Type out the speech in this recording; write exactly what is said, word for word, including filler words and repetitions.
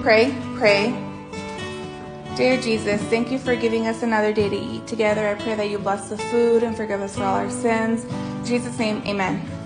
Pray, pray. Dear Jesus, thank you for giving us another day to eat together. I pray that you bless the food and forgive us for all our sins. In Jesus' name, amen.